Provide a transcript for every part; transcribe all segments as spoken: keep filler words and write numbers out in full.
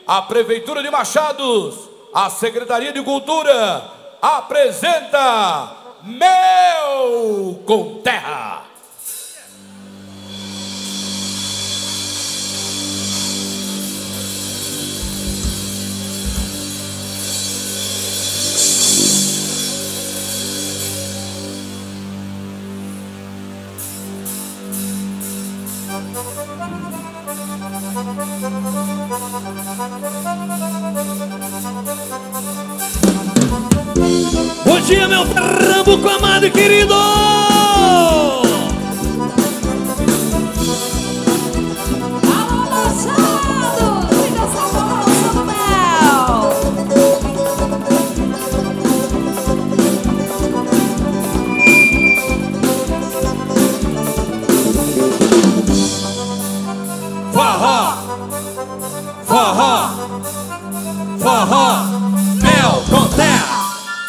a Prefeitura de Machados, a Secretaria de Cultura, apresenta Mel com Terra. Bom dia, meu Pernambuco amado e querido! Alô, Machado! Fica essa balança do mel! Forró, forró, forró, mel com terra.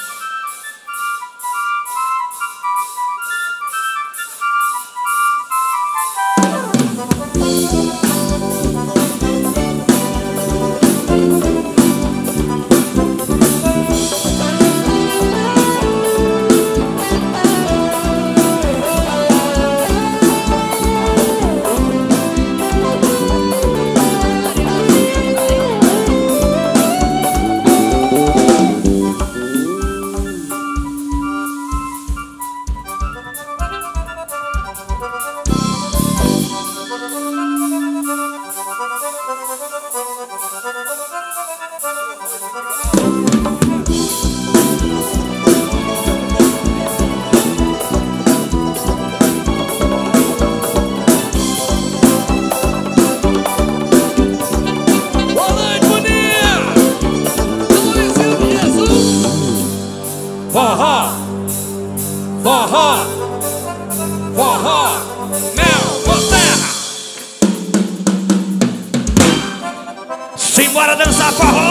Forró, forró, forró, mel com terra. Simbora dançar forró.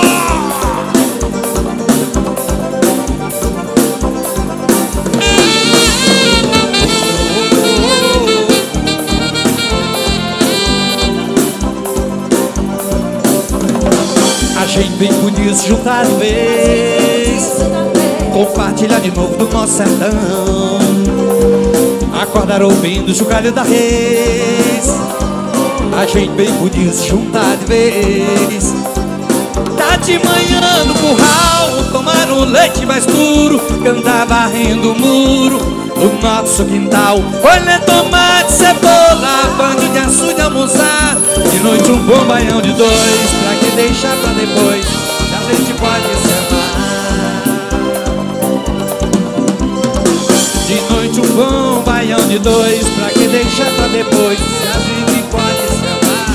A gente bem podia se juntar de vez, compartilhar de novo do nosso sertão, acordar ouvindo o chocalho da reis. A gente bem podia se juntar de vez, tá de manhã no curral, tomar um leite mais puro, cantar varrendo o muro do nosso quintal, olha tomate, cebola, banho de açúcar, almoçar de noite um bom baião de dois, pra que deixar pra depois, que a gente pode se amar. De noite um bom baião de dois, pra que deixar pra depois, se a gente pode se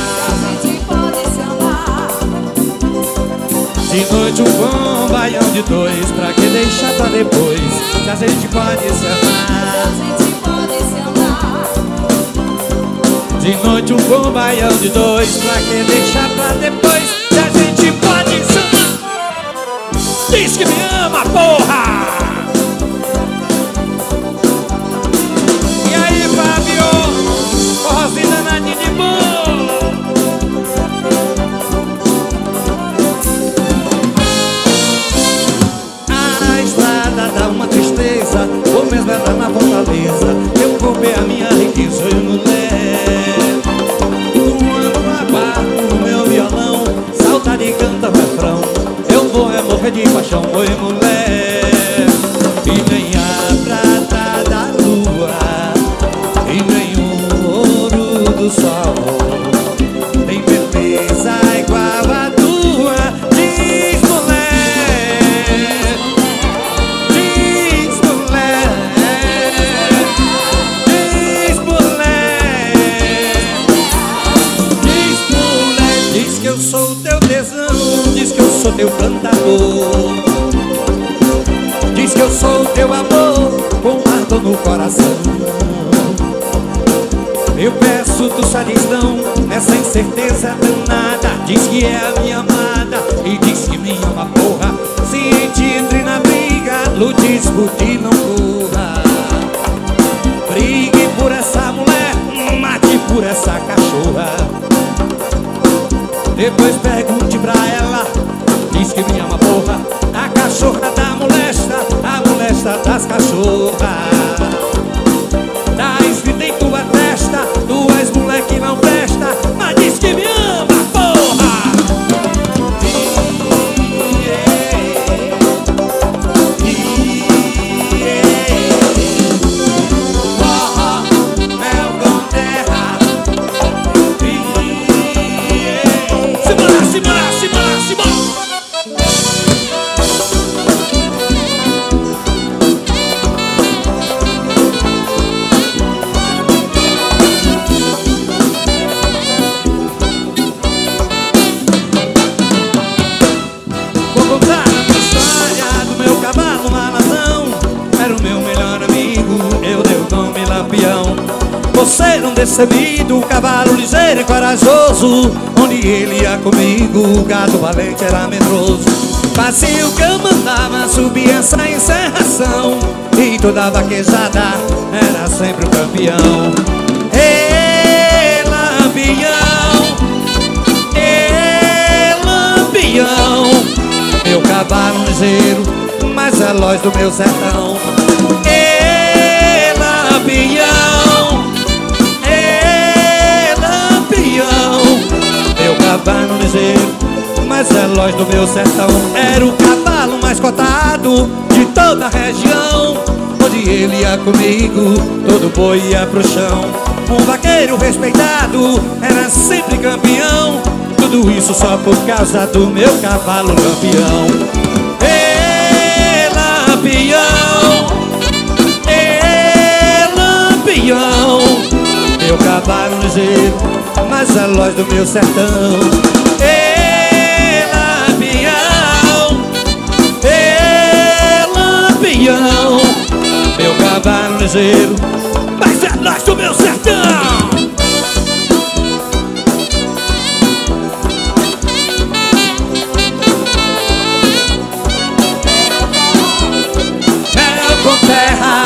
amar. De noite um bom baião de dois, pra que deixar pra depois, se a gente pode se amar. De noite um bom baião de dois, pra que deixar pra depois, se a gente pode se amar. Diz que me ama, porra! Vou mesmo entrar na fortaleza, eu vou ver a minha riqueza e mulher. Voando na barra no meu violão, salta de canta refrão, eu vou é morrer de paixão, oi mulher. E nem a prata da lua, e nem o ouro do sol tem beleza igual a tua, diz mulher. Diz mulher, diz mulher, diz mulher, diz que eu sou teu tesão, diz que eu sou teu cantador, diz que eu sou teu amor com ardor no coração. Eu peço tu satisfão nessa incerteza danada, diz que é a minha amada e diz que me ama, porra. Se te entre na briga, lute, discute, não corra. Brigue por essa mulher, mate por essa cachorra. Depois pergunte pra ela diz que me ama, porra. A cachorra da molesta, a molesta das cachorras. Dá escrita em tua testa, tu és moleque não presta, mas diz que me ama, porra. Forró, mel com terra. Simbora, simbora, simbora, simbora. Você um destemido, cavalo ligeiro e corajoso. Onde ele ia comigo, o gado valente era medroso. Fazia o que eu mandava, subia essa encerração, e toda vaquejada era sempre o campeão. Ê, lampião, ê, lampião, meu cavalo ligeiro, mais veloz do meu sertão. Ê, lampião, meu cavalo ligeiro, mais veloz do meu sertão. Era o cavalo mais cotado de toda a região. Onde ele ia comigo, todo boi ia pro chão. Um vaqueiro respeitado, era sempre campeão. Tudo isso só por causa do meu cavalo lampião. Ê, lampião, ê, lampião, meu cavalo ligeiro, mais veloz do meu sertão. Ê, lampião, ê, lampião, meu cavalo ligeiro, mais veloz do meu sertão. Mel com terra.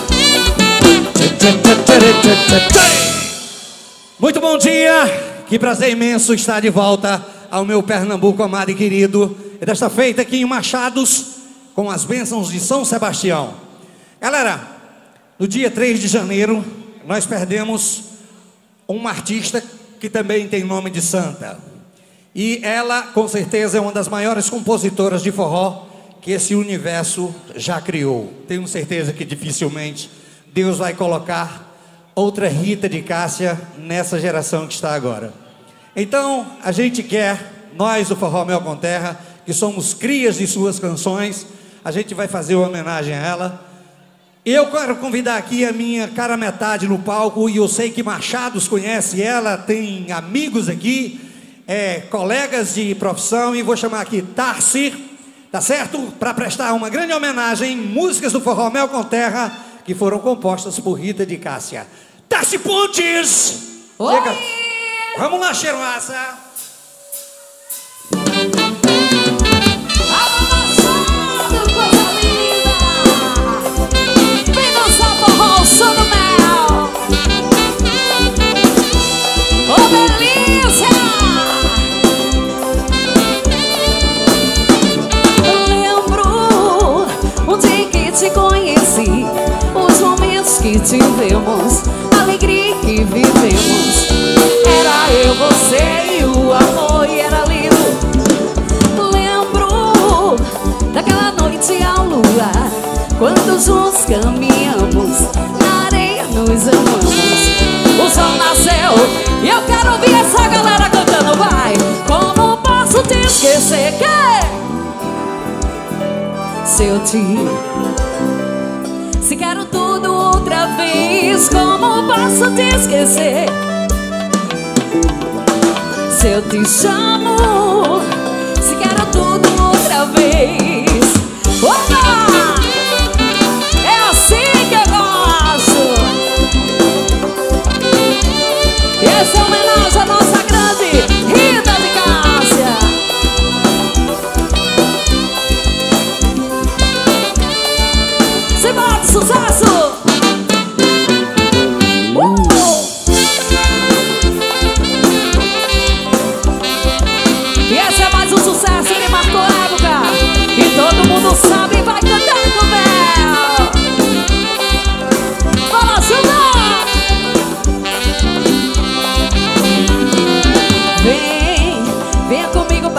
Muito bom dia, que prazer imenso estar de volta ao meu Pernambuco amado e querido. E desta feita aqui em Machados, com as bênçãos de São Sebastião. Galera, no dia três de janeiro, nós perdemos uma artista que também tem nome de santa. E ela, com certeza, é uma das maiores compositoras de forró que esse universo já criou. Tenho certeza que dificilmente Deus vai colocar outra Rita de Cássia nessa geração que está agora. Então, a gente quer, nós do Forró Mel com Terra, que somos crias de suas canções, a gente vai fazer uma homenagem a ela. Eu quero convidar aqui a minha cara metade no palco, e eu sei que Machados conhece ela, tem amigos aqui, é, colegas de profissão, e vou chamar aqui Tarci, tá certo? Para prestar uma grande homenagem, músicas do Forró Mel com Terra, que foram compostas por Rita de Cássia. Tarci Pontes! Oi! Chega. Vamos lá, cheirosa! Alô, Machado, coisa linda! Vem dançar forró, som do mel! Ô, delícia! Eu lembro o dia que te conheci, os momentos que tivemos, a alegria que vivemos. Era eu, você e o amor, e era lindo. Lembro daquela noite ao luar, quando juntos caminhamos, na areia nos amamos. O sol nasceu e eu quero ouvir essa galera cantando, vai. Como posso te esquecer que se eu te... Se quero tudo outra vez, como posso te esquecer? Se eu te chamo, se quero tudo outra vez. Opa! É assim que eu gosto. Essa é homenagem à nossa grande Rita de Cássia. Se bate sucesso! E esse é mais um sucesso que marcou a época.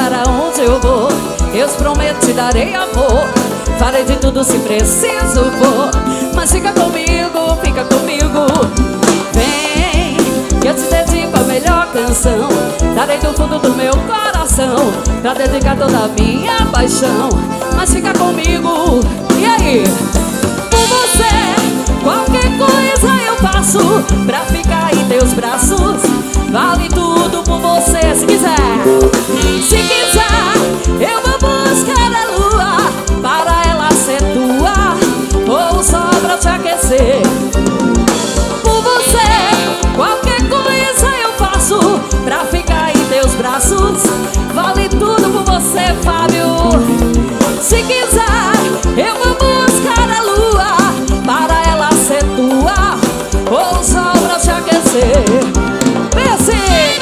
para onde eu vou. Eu te prometo, te darei amor. Farei de tudo se preciso for. Mas fica comigo, fica comigo. Vem, que eu te dedico a melhor canção. Darei do fundo do meu coração pra dedicar toda a minha paixão. Mas fica comigo, e aí? Por você, qualquer coisa eu faço pra ficar em teus braços. Vale tudo por você, se quiser. Se quiser, eu vou buscar a lua para ela ser tua, ou só pra te aquecer. Por você, qualquer coisa eu faço pra ficar em teus braços. Vale tudo por você, Fábio. Se quiser, eu vou buscar a lua para ela ser tua, ou só pra te aquecer. Vem assim,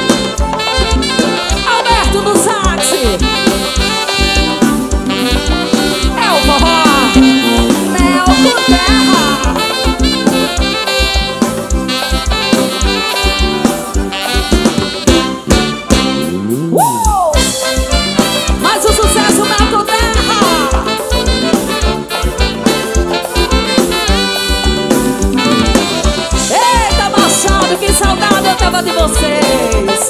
Alberto do Saxe. É o forró Mel com Terra. Uh! Mais um sucesso, Mel com Terra. Eita, Machado, que saudade eu tava de vocês.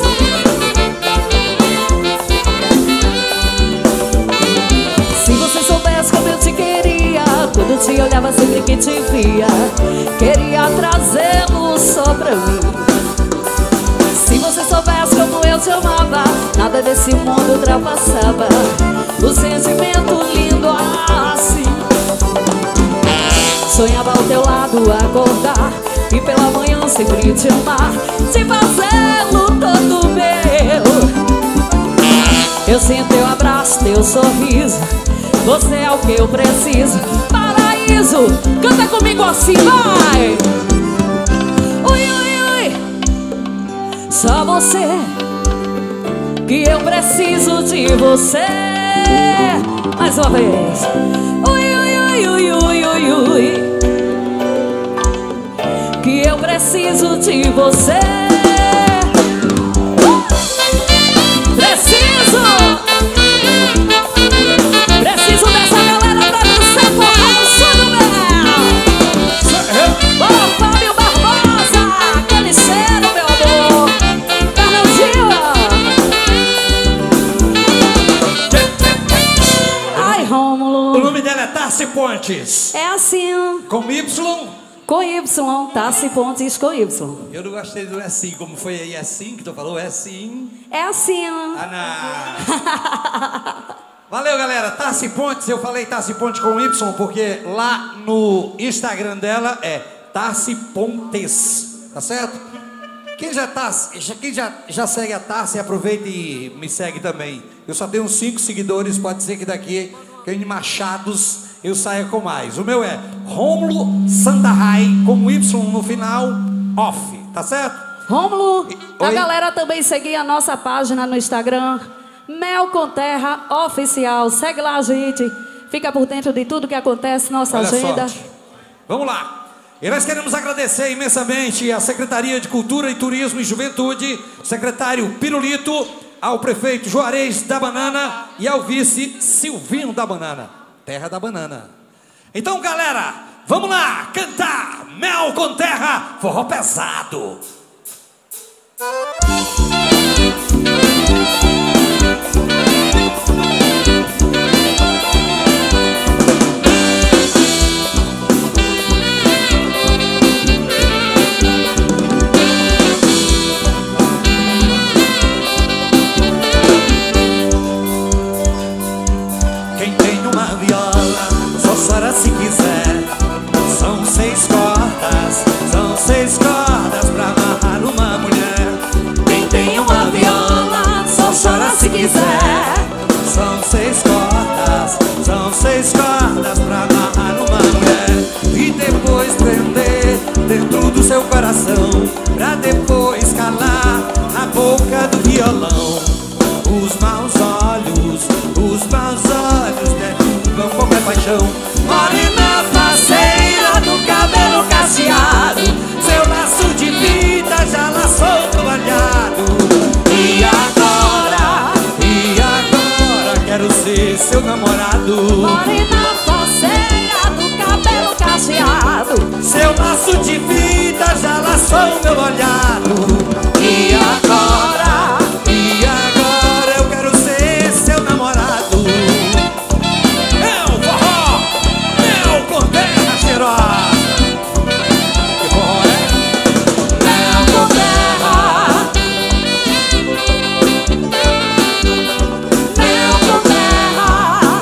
Se você soubesse como eu te queria, quando te olhava sempre que te via, queria trazê-lo só pra mim. Se você soubesse como eu te amava, nada desse mundo ultrapassava o sentimento lindo assim. Sonhava ao teu lado acordar e pela manhã sempre te amar, te fazê-lo todo meu. Eu sinto teu abraço, teu sorriso, você é o que eu preciso. Paraíso, canta comigo assim, vai! Ui, ui, ui. Só você, que eu preciso de você. Mais uma vez. Ui, ui, ui, ui, ui, ui, ui. Que eu preciso de você. Preciso. Preciso dessa galera pra dançar forró no Som do Mel. Bora, Fábio Barbosa, aquele cheiro, meu amor. Carnãozinho. Ai, Rômulo. O nome dela é Tassi Pontes. É assim. Com Y? Com Y, Tassi Pontes com Y. Eu não gostei do é assim, como foi aí, é assim que tu falou, é assim. É assim. Ah, não. Valeu, galera. Tassi Pontes, eu falei Tassi Pontes com Y porque lá no Instagram dela é Tassi Pontes, tá certo? Quem já, tá, quem já, já segue a Tassi, aproveita e me segue também. Eu só tenho uns cinco seguidores, pode ser que daqui, que em Machados, eu saia com mais. O meu é Rômulo Santarrai, com Y no final, off, tá certo? Rômulo, a Oi? galera também seguir a nossa página no Instagram, Mel com Terra Oficial. Segue lá, gente. Fica por dentro de tudo que acontece, nossa Olha agenda. sorte. Vamos lá. E nós queremos agradecer imensamente à Secretaria de Cultura e Turismo e Juventude, secretário Pirulito, ao prefeito Juarez da Banana e ao vice Silvinho da Banana, terra da banana. Então, galera, vamos lá cantar Mel com Terra, forró pesado. Quem tem uma viola, só chora se quiser. São seis cordas, são seis cordas pra amarrar uma mulher. Quem tem uma viola, só chora se quiser. São seis cordas, são seis cordas pra amarrar uma mulher. E depois prender dentro do seu coração, pra depois calar a boca do violão. Os maus olhos, os maus olhos derrubam qualquer paixão. Morena faceira do cabelo cacheado, seu laço de vida já laçou o olhado. E agora, e morena faceira do cabelo cacheado. Seu laço de vida já laçou meu olhado. E agora? E agora eu quero ser seu namorado. Meu forró, meu Terra cheirosa. Que forró é? Mel com terra, mel com terra.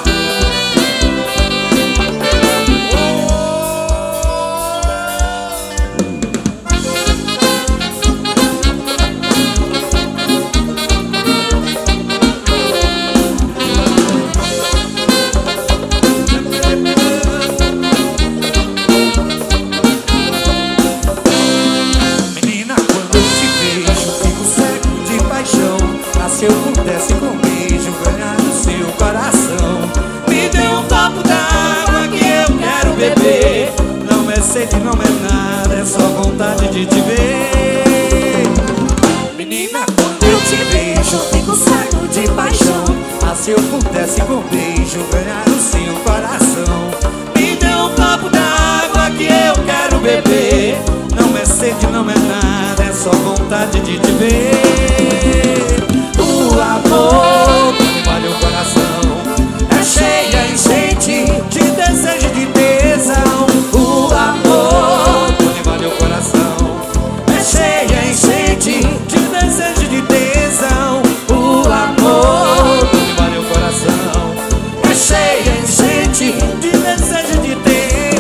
Menina, quando eu te vejo, fico cego de paixão. Ah, se eu pudesse com um beijo ganhar o seu coração. Me dê um copo d'água que eu quero beber. Não é sede, não é nada, é só vontade de te ver. Menina, quando eu te vejo, fico cego de paixão. Ah, se eu pudesse com um beijo ganhar o seu coração. Me dê um copo d'água que eu quero beber. Não é sede, não é nada, é só vontade de te ver. O amor que vale o coração é cheia, enchente de desejo e de tesão. O amor que vale o coração é cheia, enchente de desejo e de tesão. O amor que vale o coração é cheia, enchente de desejo e de tesão.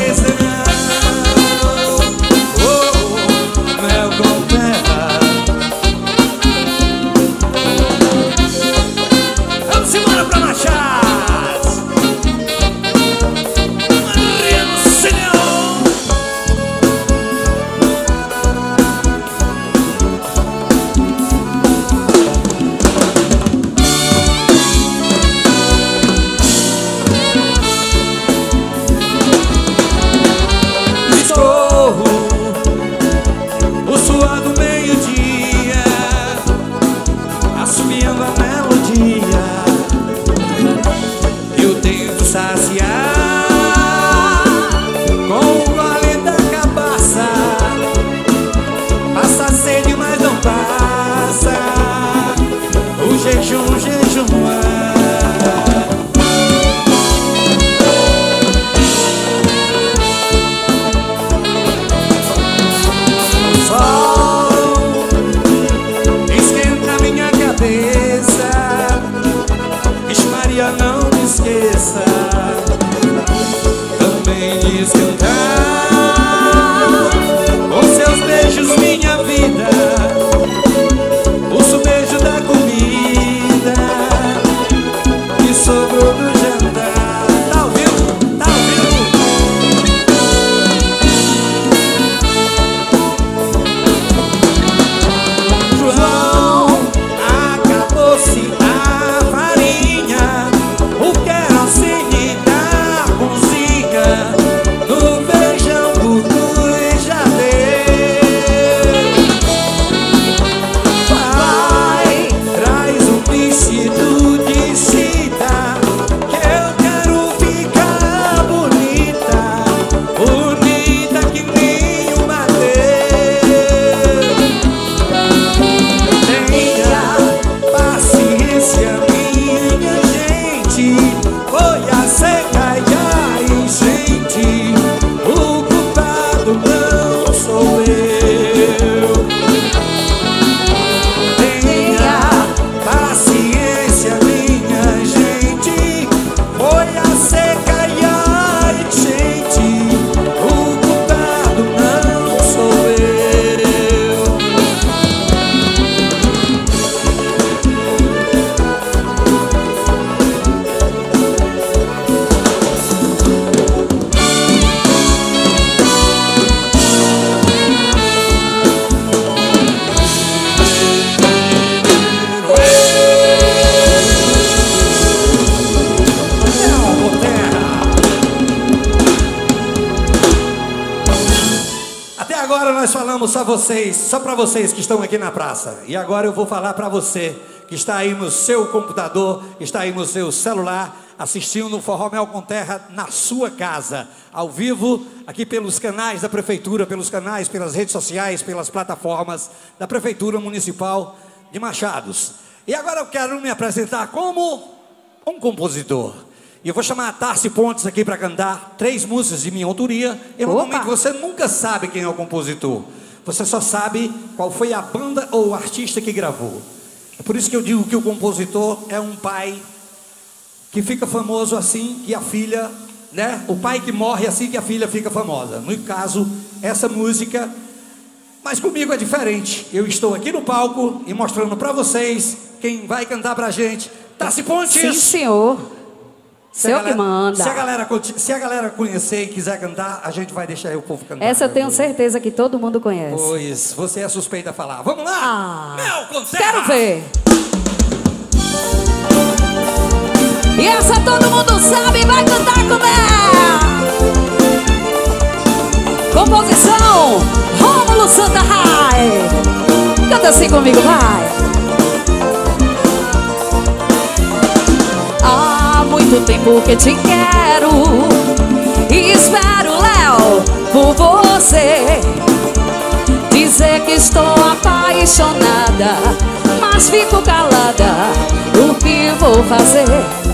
Mel com terra. Vamos embora pra Machás. Maria no Senhor. Escorro o suor do meio-dia, assobiando a melodia. Eu tento saciar com o gole da cabaça. Passa a sede, mas não passa o jejum, jejum. O sol esquenta minha cabeça. Vixe Maria, não me esqueça também de esquentar com seus beijos minha vida. O beijo da comida que sobrou do jantar. Tá ouvindo? Tá ouvindo? João, acabou-se a farinha, o querosene da cozinha, no feijão gordura já deu. Vai, traz um vestido de seda, que eu quero ficar bonita, bonita que nem uma Deus. Tenha paciência, minha gente, foi a seca e a enchente, o culpado não sou eu. Tenha paciência, minha gente, foi a seca e a enchente, o culpado não sou eu. Até agora nós falamos só vocês, só para vocês que estão aqui na praça. E agora eu vou falar para você que está aí no seu computador, que está aí no seu celular, assistindo o Forró Mel com Terra na sua casa, ao vivo, aqui pelos canais da Prefeitura, pelos canais, pelas redes sociais, pelas plataformas da Prefeitura Municipal de Machados. E agora eu quero me apresentar como um compositor. E eu vou chamar a Tarci Pontes aqui para cantar três músicas de minha autoria. E normalmente você nunca sabe quem é o compositor. Você só sabe qual foi a banda ou o artista que gravou. É por isso que eu digo que o compositor é um pai que fica famoso assim que a filha, né? O pai que morre assim que a filha fica famosa. No caso, essa música, mas comigo é diferente. Eu estou aqui no palco e mostrando para vocês quem vai cantar pra gente. Tarci Pontes. Sim, senhor. Seu que manda. Se a, galera, se a galera conhecer e quiser cantar, a gente vai deixar o povo cantar. Essa eu tenho certeza que todo mundo conhece. Pois, você é suspeita a falar. Vamos lá! Ah, Mel com Terra. Quero ver. E essa todo mundo sabe, vai cantar com ela. Composição Rômulo Santa Rai. Canta assim comigo, vai. Há muito tempo que te quero e espero, Léo, por você. Dizer que estou apaixonada, mas fico calada. O que vou fazer?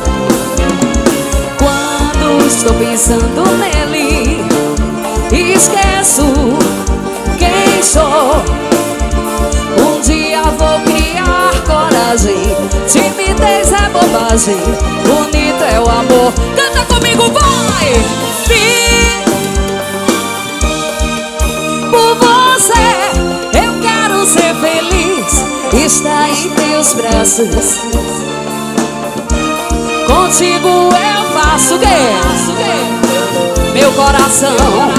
Quando estou pensando nele, esqueço quem sou. Um dia vou criar coragem. Timidez é bobagem, bonito é o amor. Canta comigo, vai! Vim por você, eu quero ser feliz. Está em teus braços. Contigo eu faço o quê? Meu coração,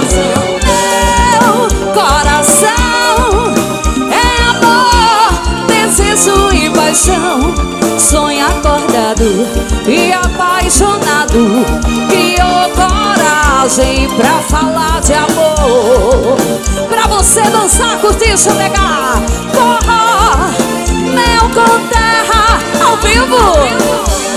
meu coração é amor, desejo e paixão. Sonho acordado e apaixonado, criou coragem pra falar de amor. Pra você dançar, curtir, chorar, forró, Mel com Terra, ao vivo.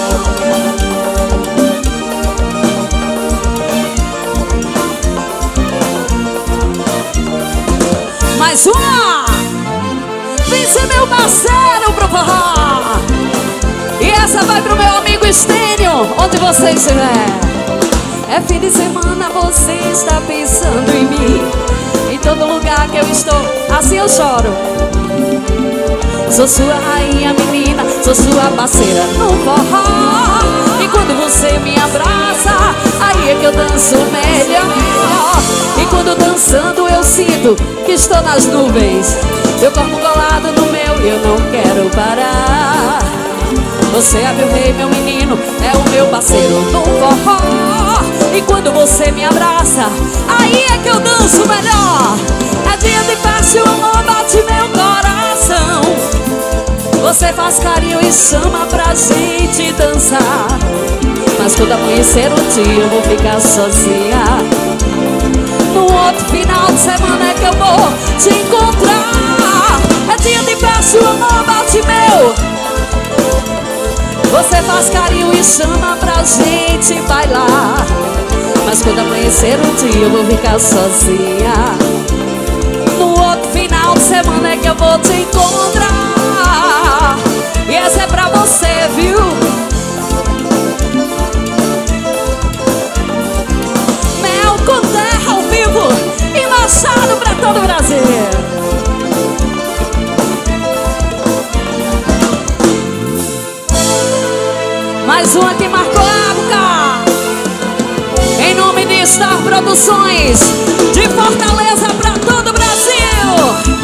Mais uma! Vem ser meu parceiro pro forró. E essa vai pro meu amigo Estênio, onde você estiver. É fim de semana, você está pensando em mim. Em todo lugar que eu estou, assim eu choro. Sou sua rainha, menina, sou sua parceira no forró. E quando você me abraça, aí é que eu danço melhor. E quando dançando eu sinto que estou nas nuvens. Meu corpo colado no meu e eu não quero parar. Você é meu rei, meu menino, é o meu parceiro no forró. E quando você me abraça, aí é que eu danço melhor. É dia de festa e o amor bate meu coração. Você faz carinho e chama pra gente dançar. Mas quando amanhecer o dia eu vou ficar sozinha. No outro final de semana é que eu vou te encontrar. É dia de festa e o amor bate meu. Você faz carinho e chama pra gente bailar. Mas quando amanhecer o dia eu vou ficar sozinha. No outro final de semana é que eu vou te encontrar. E essa é pra você, viu? Mel com Terra ao vivo e Machado pra todo o Brasil. Mais uma que marcou a época. Em nome de Star Produções, de Fortaleza pra todo o Brasil.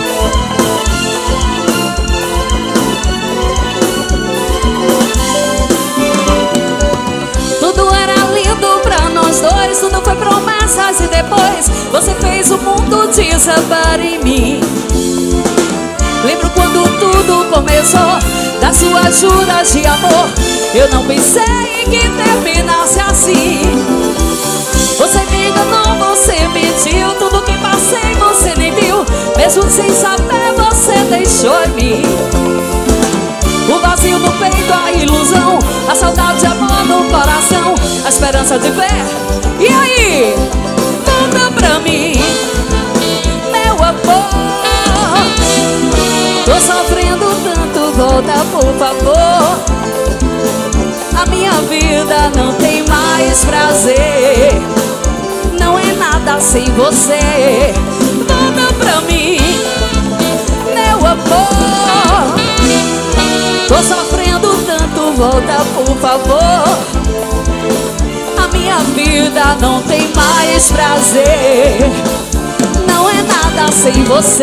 Tudo era lindo pra nós dois, tudo foi promessas e depois você fez o mundo desabar em mim. Lembro quando tudo começou, das suas juras de amor. Eu não pensei em que terminasse assim. Você me enganou, você mentiu. Tudo que passei você nem viu. Mesmo sem saber você deixou em mim o vazio no peito, a ilusão, a saudade, amor no coração. força de fé. E aí? Volta pra mim, meu amor. Tô sofrendo tanto, volta por favor. A minha vida não tem mais prazer. Não é nada sem você. Volta pra mim, meu amor. Tô sofrendo tanto, volta por favor. A minha vida não tem mais prazer. Não é nada sem você.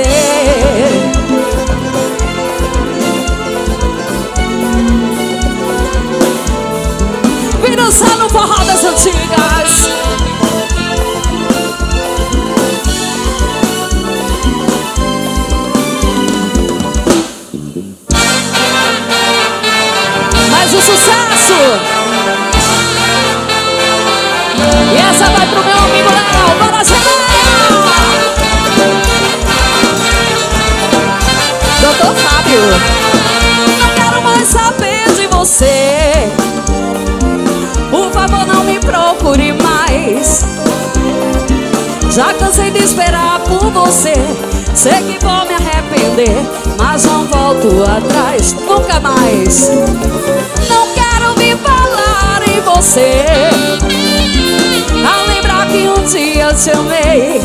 Vem dançar no forró das antigas. Mais um sucesso. E essa vai pro meu amigo Léo. Bora, Léo. doutor Fábio. Não quero mais saber de você. Por favor, não me procure mais. Já cansei de esperar por você. Sei que vou me arrepender, mas não volto atrás, nunca mais. Não quero ouvir falar em você. A lembrar que um dia eu te amei.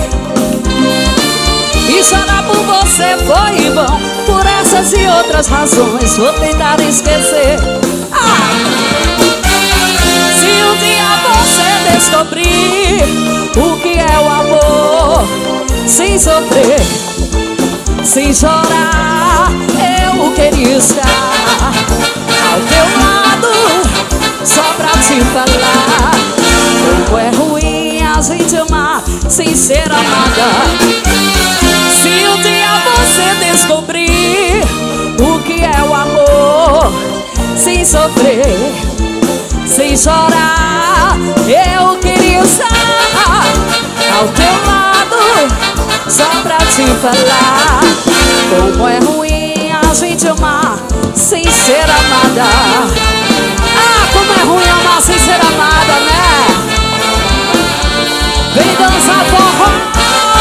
E chorar por você foi bom. Por essas e outras razões vou tentar esquecer. Ah! Se um dia você descobrir o que é o amor, sem sofrer, sem chorar, eu queria estar ao teu lado, só pra te falar como é ruim a gente amar sem ser amada. Se um dia você descobrir o que é o amor, sem sofrer, sem chorar, eu queria estar ao teu lado, só pra te falar como é ruim a gente amar sem ser amada. Ah, como é ruim amar sem ser amada, né? Vem dançar forró.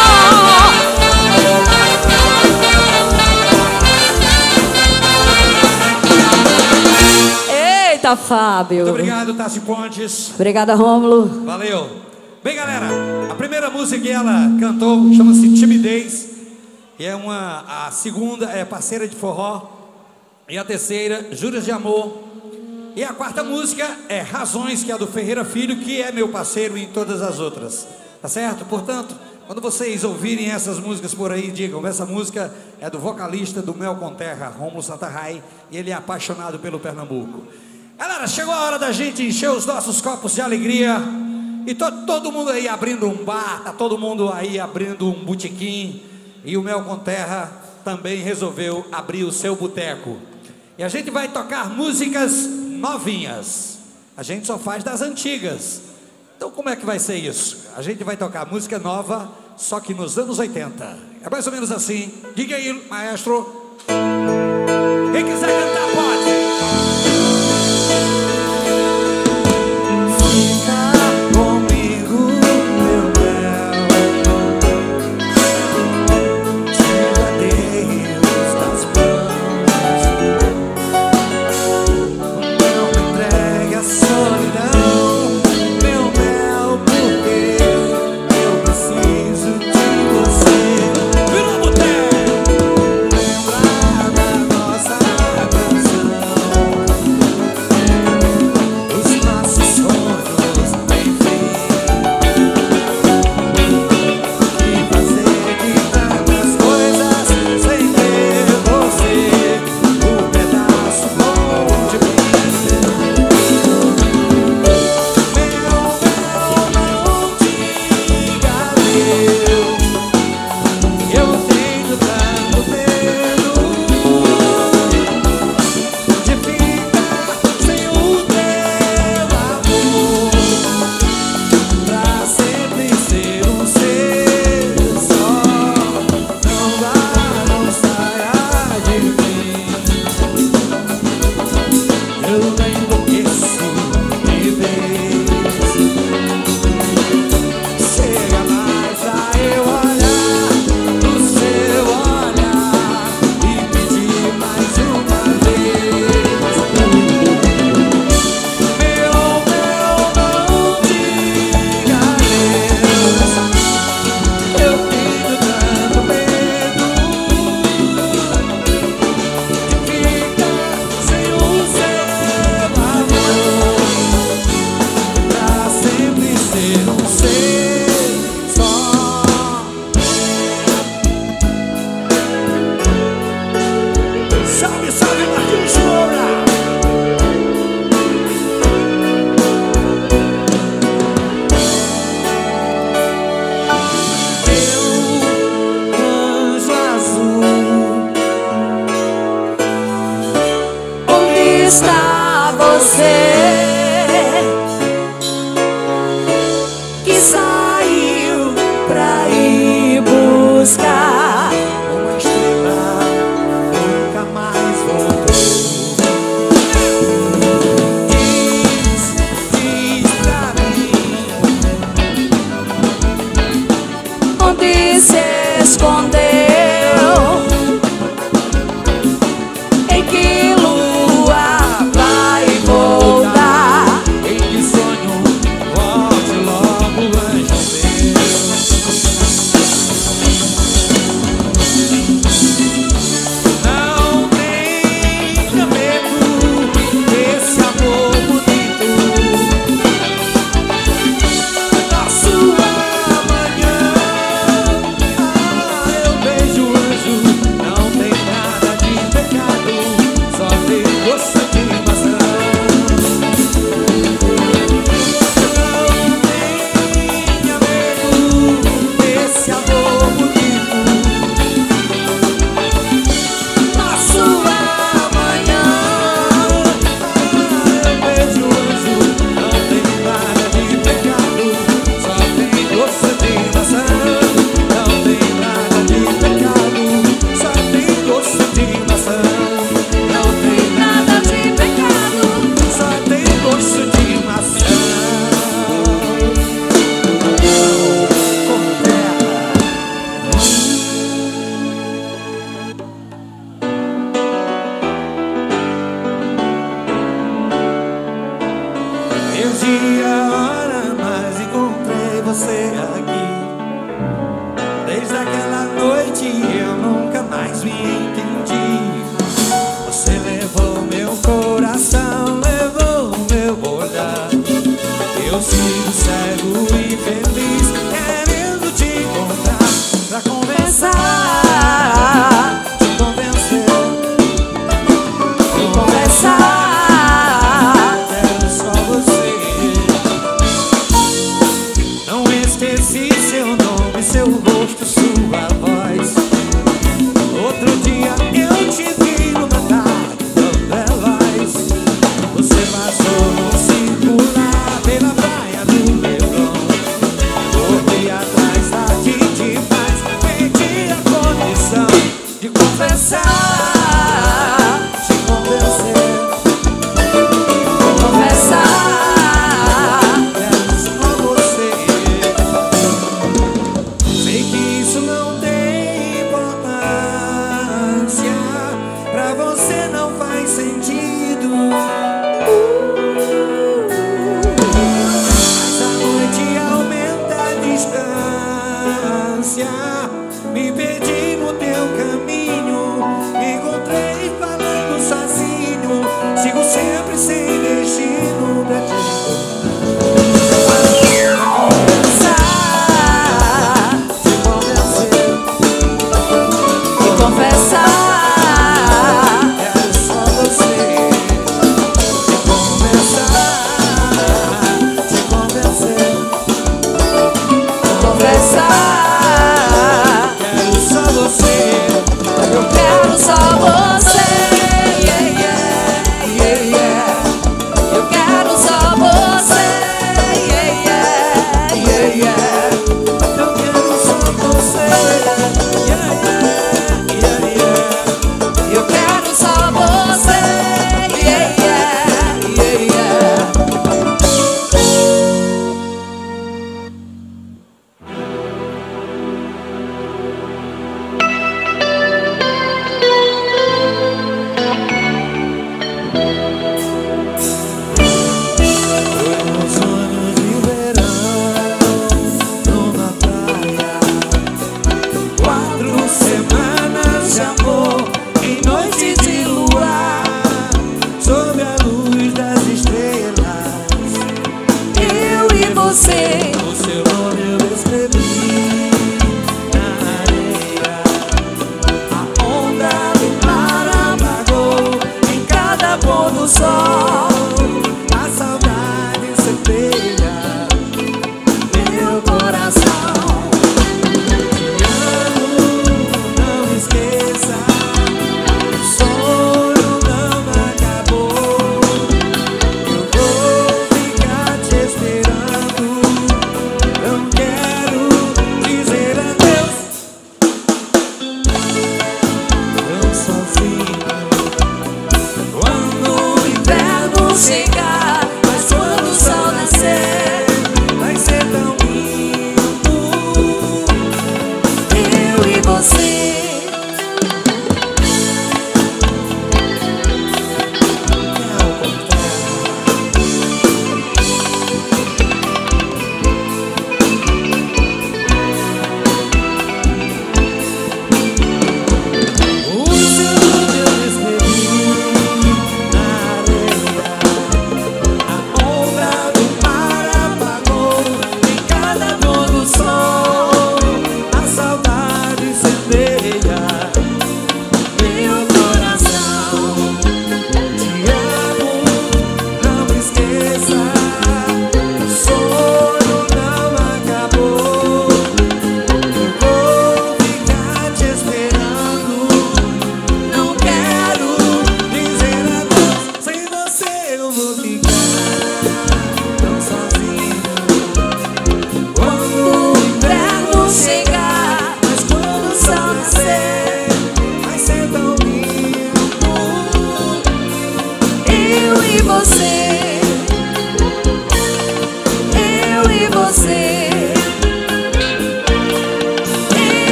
Eita, Fábio. Muito obrigado, Tassi Pontes. Obrigada, Rômulo. Valeu. Bem, galera, a primeira música que ela cantou chama-se Timidez. E é uma, a segunda é Parceira de Forró. E a terceira, Juras de Amor. E a quarta música é Razões, que é a do Ferreira Filho, que é meu parceiro em todas as outras. Tá certo? Portanto, quando vocês ouvirem essas músicas por aí, digam, essa música é do vocalista do Mel com Terra, Rômulo Santarray, e ele é apaixonado pelo Pernambuco. Galera, chegou a hora da gente encher os nossos copos de alegria. E to, todo mundo aí abrindo um bar, tá todo mundo aí abrindo um botequim. E o Mel com Terra também resolveu abrir o seu boteco. E a gente vai tocar músicas novinhas. A gente só faz das antigas. Então como é que vai ser isso? A gente vai tocar música nova, só que nos anos oitenta. É mais ou menos assim. Diga aí, maestro. Quem quiser cantar pode. Lembrar da nossa buscar. Uma estrela nunca mais voltou. Diz, diz pra mim onde se escondeu, em que lua vai voltar. em que sonho volte logo, anjo meu. Não tenha medo desse amor bonito. Na sua manhã, ah, eu vejo o anjo. Não tem nada de pecado, só tem gosto de maçã. Não tenha medo desse amor bonito. Na sua manhã, ah, eu vejo o anjo. Não tem nada de pecado, só tem gosto de maçã. Não tem nada de pecado, só tem gosto de maçã. Não tem Nada de pecado. só tem gosto de maçã. Com terra. Perdi a hora, mas encontrei você aqui. Desde aquela noite eu nunca mais me entendi. Você levou meu coração, levou meu olhar. Eu sigo cego e feliz, querendo te encontrar pra conversar, te convencer, Conversar. quero só você. Não esqueci seu nome, seu rosto, sua voz. Outro dia eu te vi numa tarde tão veloz.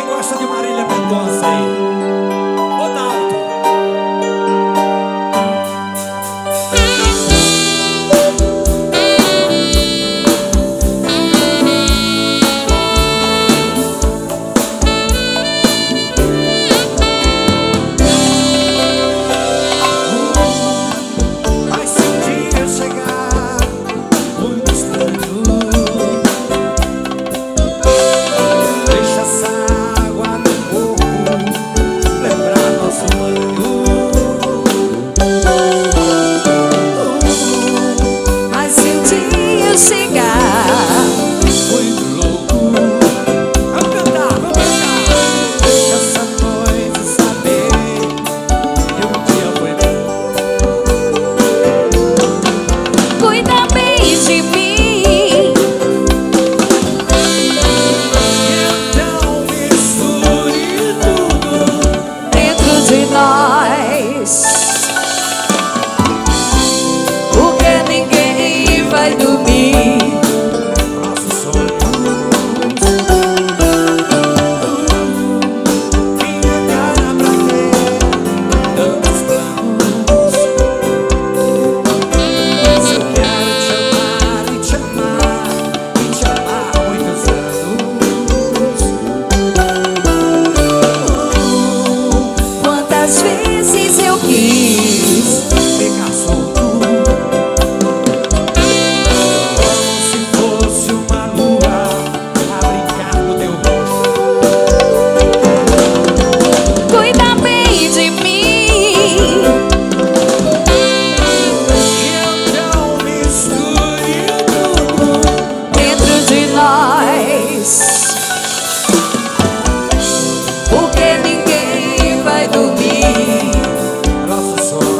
gosta de Marília Mendonça aí? Ronaldo. Mas se um dia chegar muito estranho, deixa essa água no corpo lembrar nosso banho. Mas se um dia chegar Muito louco, Vamos cantar, vamos cantar. deixa essa noite saber que um dia foi bom. cuida bem de mim. Então misture tudo. Dentro de nós, porque ninguém vai dormir. Nossos sonhos, minha cara pra quê? Tantos planos. Se eu quero te amar e te amar e te amar há muitos anos. Quantas vezes eu quis Ficar solto, como se fosse uma lua a brincar no teu rosto. cuidar bem de mim. Então misture tudo. Dentro de nós, porque ninguém vai dormir. Nosso sonho,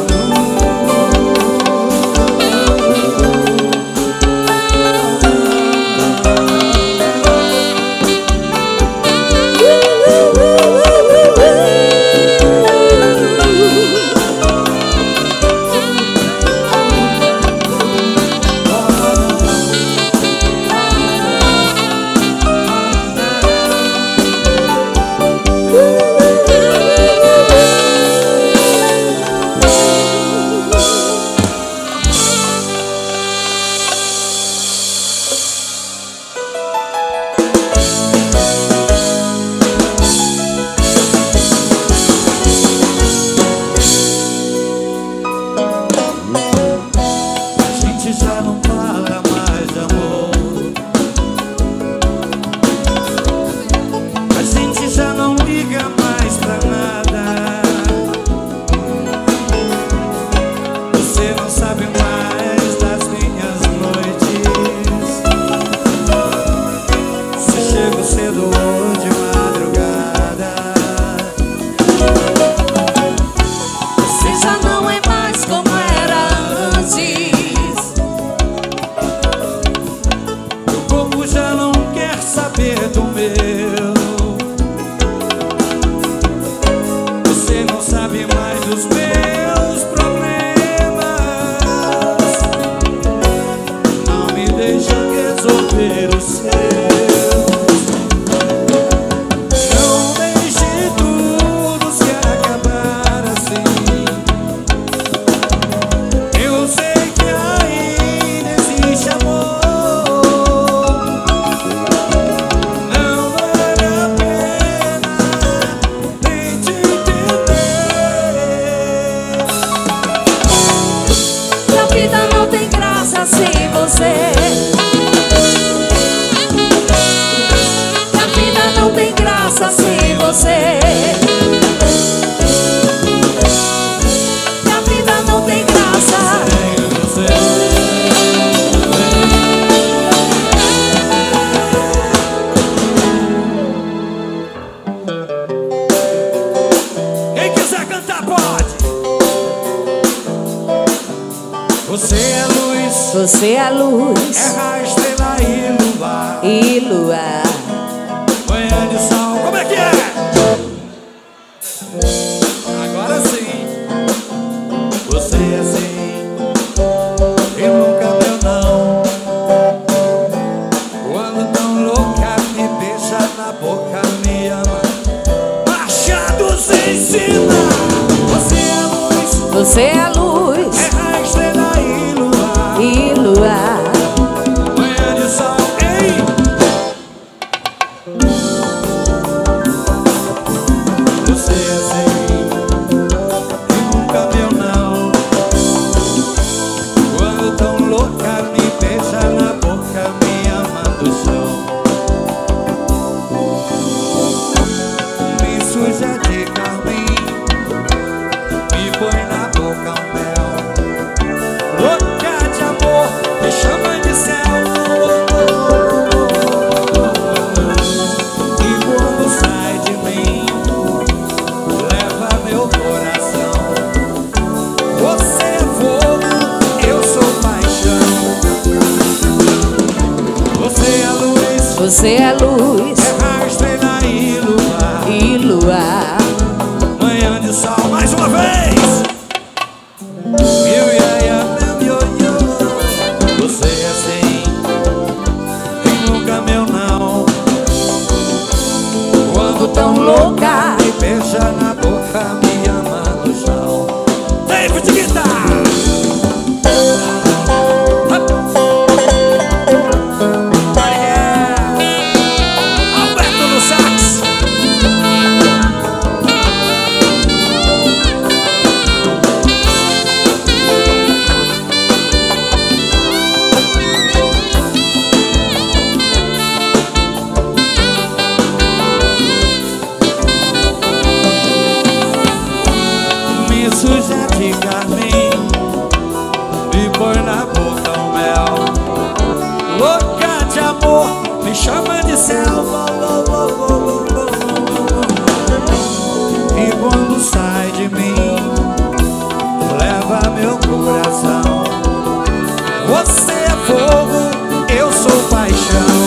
a gente já não fala mais de amor. A gente já não liga mais pra nada. Você não sabe mais das minhas noites. Se chego cedo ou de madrugada. Você já não é mais como era antes. Meu corpo já não quer saber do meu. Você não sabe mais dos meus problemas. Não me deixa resolver os seus. Não deixe tudo se acabar assim. Eu sei que ainda existe amor. Não vale a pena nem te entender. A vida não tem graça sem você. A vida não tem graça sem você. A vida não tem graça. Sem você. Quem quiser cantar pode. Você é luz, Você é a luz é a estrela e luar. e luar. Manhã de sol, como é que é? Agora sim. Você é assim e nunca deu não. Quando tão louca me beija na boca, me ama. Chiquita. Você é luz, Você é luz é a estrela e luar, e luar. manhã de sol, ei. Você é sim e nunca meu não. Quando tão louca me beija na boca, me ama do chão. Me suja de carmim, me põe na boca um mel. Louca de amor, me chama de céu. E quando sai de mim, leva meu coração. Você é fogo, eu sou paixão. Você é luz, Você é luz é a estrela e luar, e luar. manhã de sol, mais uma vez. Meu iaia, meu ioiô. Você é sim e nunca meu não. Quando tão louca me beija na boca, me ama no chão. Ei, Chiquita! Alberto no sax. Me suja de carmim, me põe na boca um mel. Louca de amor, me chama de céu. E quando sai de mim, leva meu coração. Você é fogo, eu sou paixão.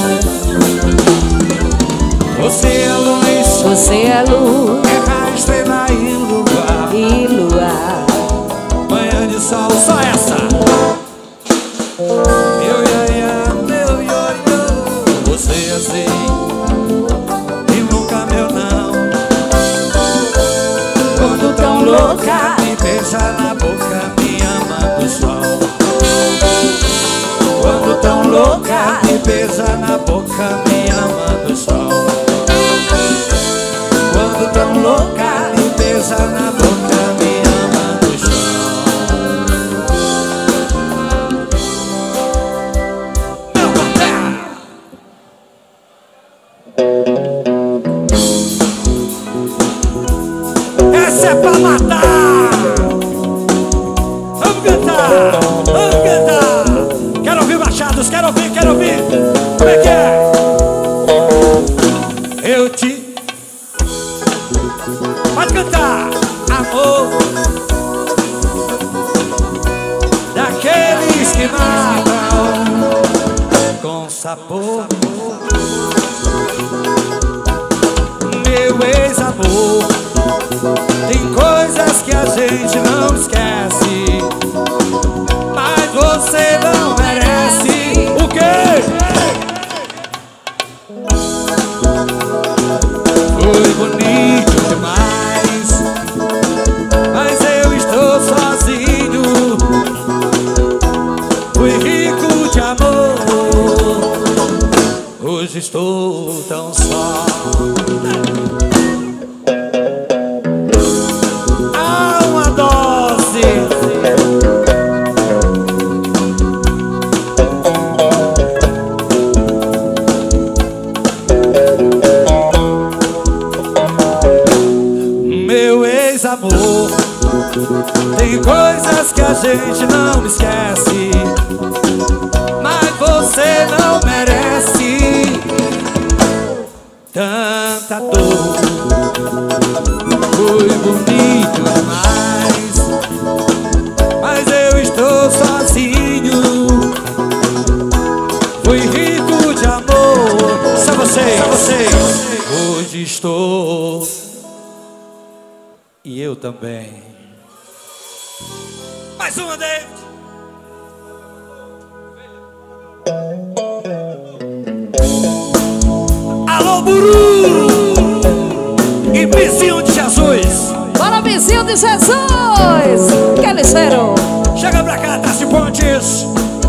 Você é luz, Você é luz é a estrela e luar, e luar. manhã de sol, só essa. Meu iaia, meu ioiô. Você é assim e nunca meu não. Quando tão louca me beija na boca, me ama no sol. Quando tão louca me beija na boca, me ama no sol. Quando tão louca me beija na boca, me ama no chão. Meu papel. Essa é pra matar. Vamos cantar, vamos cantar. Quero ouvir Machados, quero ouvir, quero ouvir. Como é que é? Eu te... Pode cantar, amor, daqueles que matam com sabor. Meu ex-amor, tem coisas que a gente não esquece, mas você não merece. O quê? Foi bonito demais, mas eu estou sozinho. Fui rico de amor, hoje estou tão só. Há uma dose. Meu ex-amor, tem coisas que a gente não esquece, mas você não merece tanta dor. Foi bonito demais, mas eu estou sozinho. Fui rico de amor, só vocês, só vocês. Hoje estou, e eu também. Mais uma, David. Alô, Buru e Vizinho de Jesus. Bora bênção de Jesus. Que ligeiro. Chega pra cá, Tassi Pontes.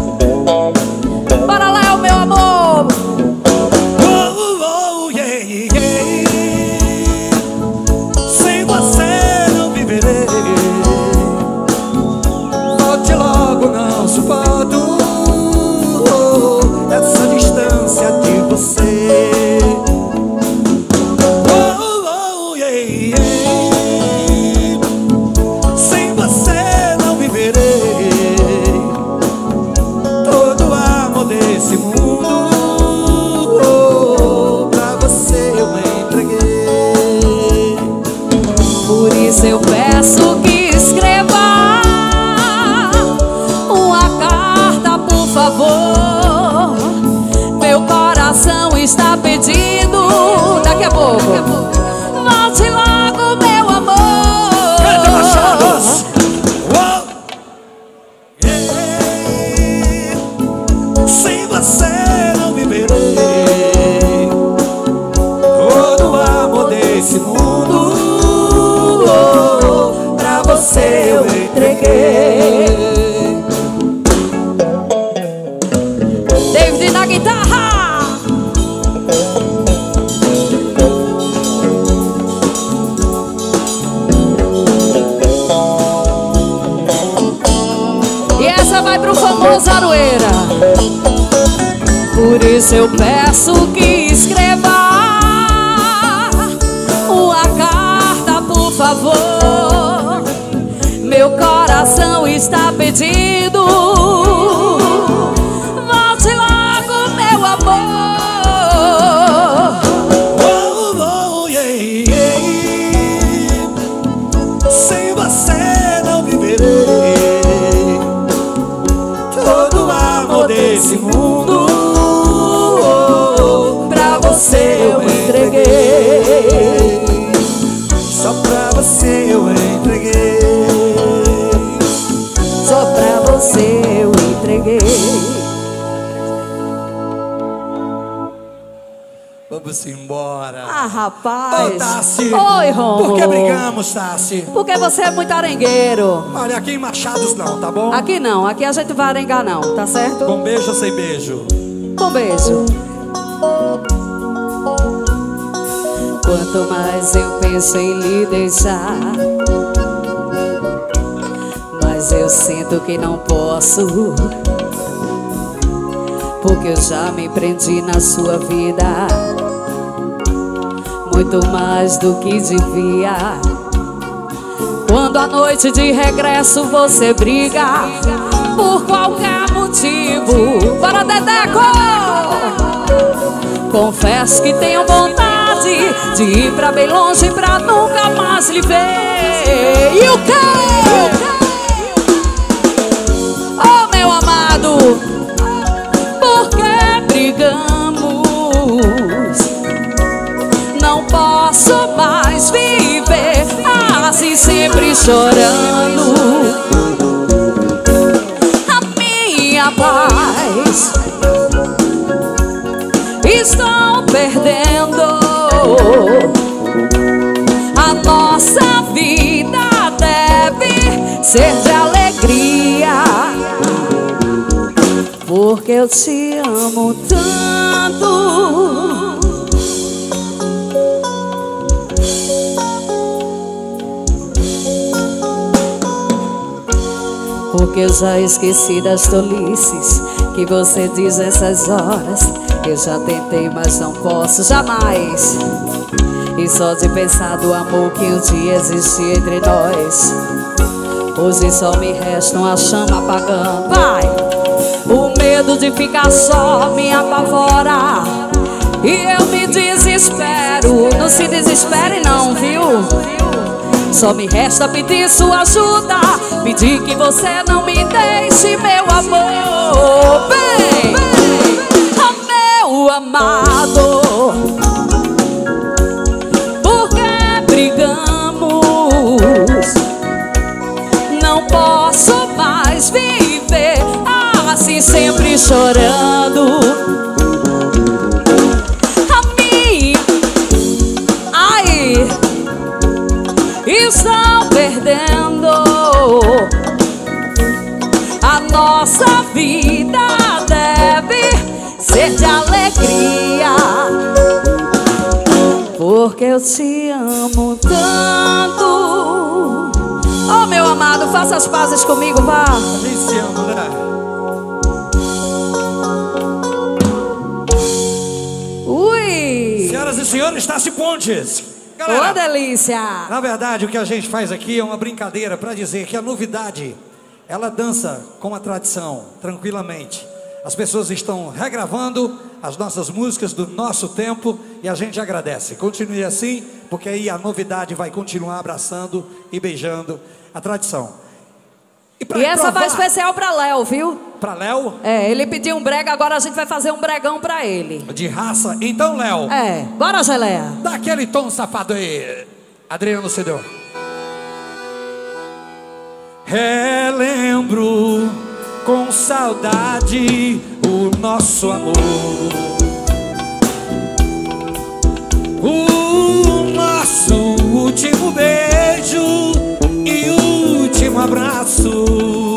Bora lá, meu amor. Oh, oh, yeah, yeah. Sem você não viverei. Volte logo, não suporto essa distância de você. Oh, oh, yeah, yeah. Sem você não viverei. Todo o amor desse mundo, oh, pra você eu entreguei. Por isso eu peço que escreva uma carta, por favor. Meu coração está pedindo. Daqui a pouco. Volte logo, meu amor. Canta, Machados. Oh, yeah. Sem você não viverei. Todo o amor desse mundo, oh, pra você eu entreguei. David na guitarra. E essa vai pro famoso Aroeira. Por isso eu peço que escreva uma carta, por favor. Meu coração está pedindo. Volte logo, meu amor. Oh, oh, yeah, yeah. Sem você não viverei. Todo o amor desse mundo, oh, pra você eu entreguei. Só pra você eu entreguei. Só pra você eu entreguei. Vamos embora. Ah, rapaz. Ô, Tassi. Oi, Romulo. Por que brigamos, Tassi? Porque você é muito arengueiro. Olha, aqui em Machados não, tá bom? Aqui não, aqui a gente vai arengar não, tá certo? Com beijo ou sem beijo? Com beijo. Quanto mais eu penso em lhe deixar, mas eu sinto que não posso, porque eu já me prendi na sua vida muito mais do que devia. Quando à noite de regresso você briga por qualquer motivo. Para Dedeco! Confesso que tenho vontade de ir pra bem longe pra nunca mais lhe ver. E o quê? Oh, meu amado, por que brigamos? Não posso mais viver assim sempre chorando. A minha paz estou perdendo. A nossa vida deve ser de alegria, porque eu te amo tanto. Porque eu já esqueci das tolices que você diz nessas horas. Eu já tentei, mas não posso jamais. E só de pensar do amor que um dia existia entre nós, hoje só me resta uma chama apagando. Vai! O medo de ficar só me apavora e eu me desespero. Não se desespere não, viu? Só me resta pedir sua ajuda, pedir que você não me deixe, meu amor. Vem, oh, meu amado, por que brigamos? Não posso mais viver assim sempre chorando. A mim, ai, estou perdendo. perdendo. A nossa vida deve ser de alegria, porque eu te amo tanto. Oh, meu amado, faça as pazes comigo, vá. Iniciando, né? Ui! Senhoras e senhores, Tassi Pontes. Galera, Ô, delícia! na verdade, o que a gente faz aqui é uma brincadeira para dizer que a novidade, ela dança com a tradição, tranquilamente. As pessoas estão regravando as nossas músicas do nosso tempo e a gente agradece. Continue assim, porque aí a novidade vai continuar abraçando e beijando a tradição. pra E essa vai provar- especial pra Léo, viu? Pra Léo, É, ele pediu um brega, agora a gente vai fazer um bregão pra ele. de raça. Então, Léo, É, bora, Geleia. dá aquele tom safado aí, Adriano Cedeu. Relembro com saudade o nosso amor, o nosso último beijo e último abraço,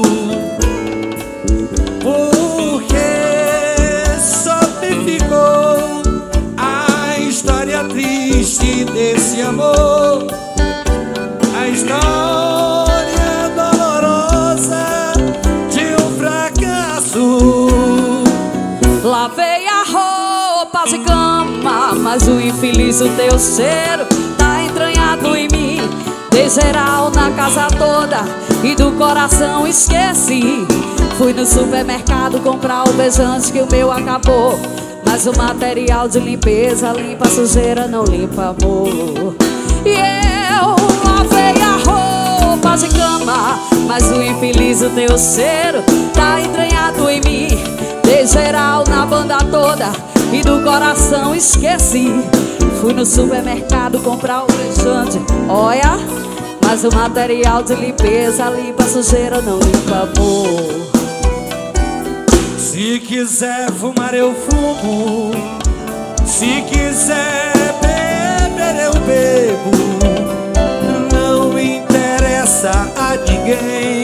porque só me ficou a história triste desse amor, a história dolorosa de um fracasso. Lavei a roupa de cama, mas o infeliz, o teu cheiro tá entranhado em mim. Dei geral na casa toda e do coração esqueci. Fui no supermercado comprar o beijante que o meu acabou, mas o material de limpeza limpa a sujeira, não limpa amor. E eu lavei a roupa de cama, mas o infeliz, o teu cheiro tá entranhado em mim. Dei geral na banda toda e do coração esqueci. Fui no supermercado comprar o beijante, olha, mas o material de limpeza limpa a sujeira, não limpa amor. Se quiser fumar eu fumo, se quiser beber eu bebo, não interessa a ninguém.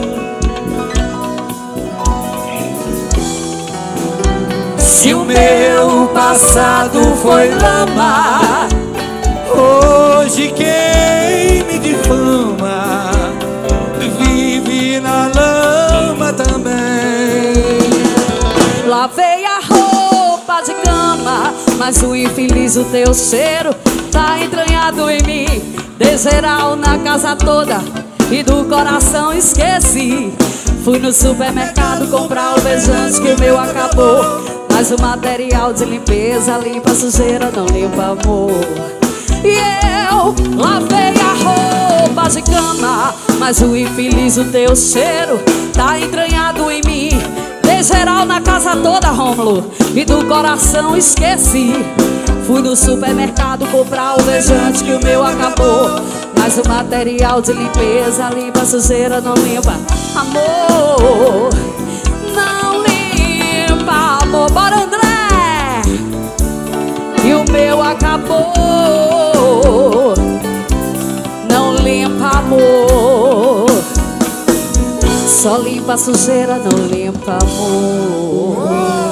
Se o meu passado foi lama, hoje quem me difama vive na lama também. Lavei a roupa de cama, mas o infeliz, o teu cheiro tá entranhado em mim. Dei geral na casa toda e do coração esqueci. Fui no supermercado comprar o beijante que o meu acabou, mas o material de limpeza limpa a sujeira, não limpa amor. E eu lavei a roupa de cama, mas o infeliz, o teu cheiro tá entranhado em mim. Dei geral na casa toda, Rômulo, e do coração esqueci. Fui no supermercado comprar o beijante que o meu acabou, mas o material de limpeza limpa a sujeira, não limpa amor. Não limpa amor, bora André! E o meu acabou, não limpa amor. Só limpa a sujeira, não limpa amor.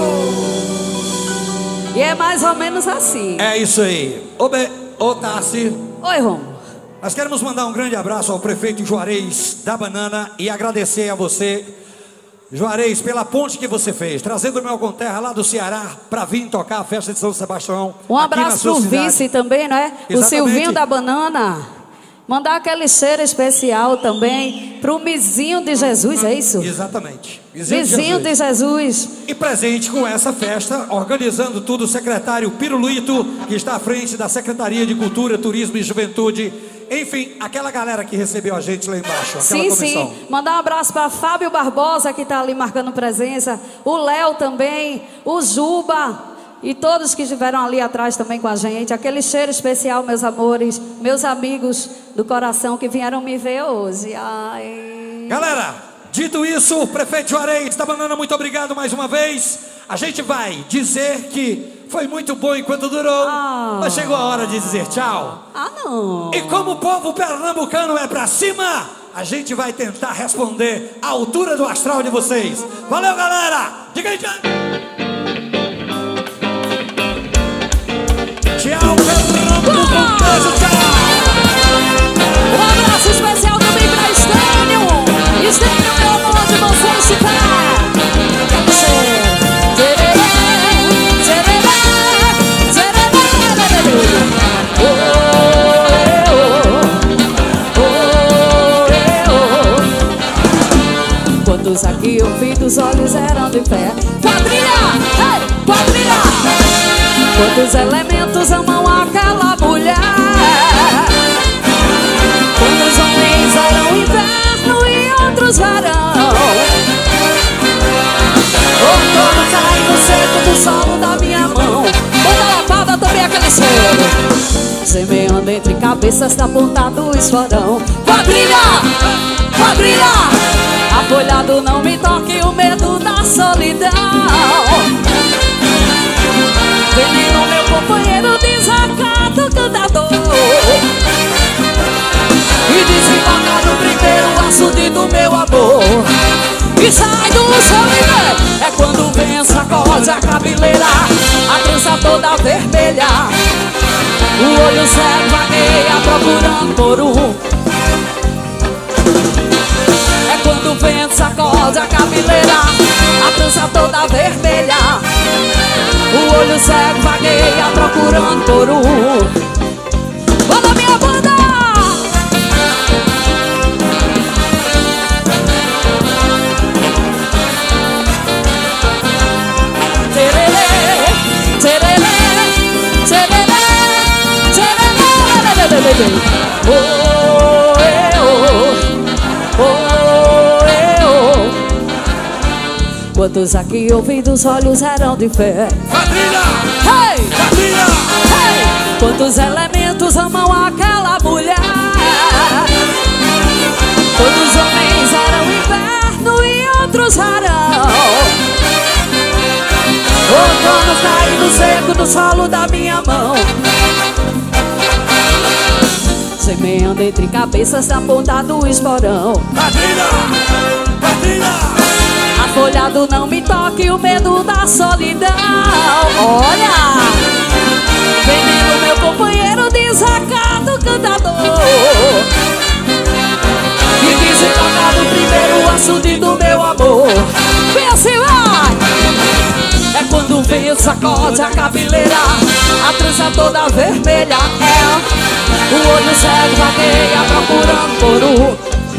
E é mais ou menos assim. É isso aí. Ô, Be... Ô Tassi, Oi, Romo. nós queremos mandar um grande abraço ao prefeito Juarez da Banana e agradecer a você, Juarez, pela ponte que você fez, trazendo o Mel com Terra lá do Ceará para vir tocar a festa de São Sebastião. Um aqui na abraço sua pro cidade. vice também, né? O Exatamente. Silvinho da Banana. Mandar aquele cheiro especial também pro Mizinho de Jesus, é isso? Exatamente. Vizinho de Mizinho Jesus. de Jesus. E presente com essa festa, organizando tudo, o secretário Pirulito, que está à frente da Secretaria de Cultura, Turismo e Juventude. Enfim, aquela galera que recebeu a gente lá embaixo, aquela Sim, comissão. sim. Mandar um abraço para Fábio Barbosa, que está ali marcando presença. O Léo também. O Juba. E todos que estiveram ali atrás também com a gente. Aquele cheiro especial, meus amores. Meus amigos do coração que vieram me ver hoje. Ai. Galera, dito isso, o prefeito Juarez da Banana, muito obrigado mais uma vez. A gente vai dizer que Foi muito bom enquanto durou, Ah. mas chegou a hora de dizer tchau. Ah, não. E como o povo pernambucano é pra cima, a gente vai tentar responder à altura do astral de vocês. Valeu, galera! Diga aí, tchau! Tchau, Pernambuco! Um beijo, tchau! Um abraço especial também pra Estênio. Estênio, meu amor, onde você estiver. Quantos aqui eu vi dos olhos eram de fé. Quadrilha! Ei, quadrilha! Quantos elementos amam aquela mulher? Quantos homens eram inverno e outros verão? Outono cai no seco do solo da minha mão. Toda lapada também aquele solo, semeando entre cabeças da ponta do esporão. Quadrilha! Quadrilha! Afolhado, não me toque o medo da solidão. Veneno, meu companheiro, desacato, cantador. E desemboca no primeiro açude do meu amor. E sai do seu viver. É quando vem, sacode a cabeleira, a trança toda vermelha. O olho cego vagueia procurando por um. É quando o vento sacode a cabeleira, a trança toda vermelha. O olho cego vagueia procurando por um. Banda, minha banda! Tererê, tererê, tererê, tererê. Oh, eh, oh, oh. Quantos aqui ouvidos olhos eram de fé? Quadrilha! Hey! Quadrilha! Hey! Quantos elementos amam aquela mulher? Quantos homens eram inverno e outros verão? Outono cai no seco do solo da minha mão, semeando entre cabeças da ponta do esporão. Quadrilha! Quadrilha! Afolhado, não me toque o medo da solidão. Olha! Veneno, meu companheiro, desacato, cantador. E desemboca no primeiro açude do meu amor. Vem assim, vai! É quando o vento sacode a cabeleira, a trança toda vermelha. É o olho cego vagueia procurando por um.